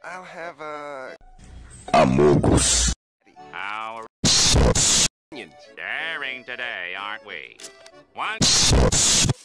I'll have a... Amogus. How onions. daring today, aren't we? One.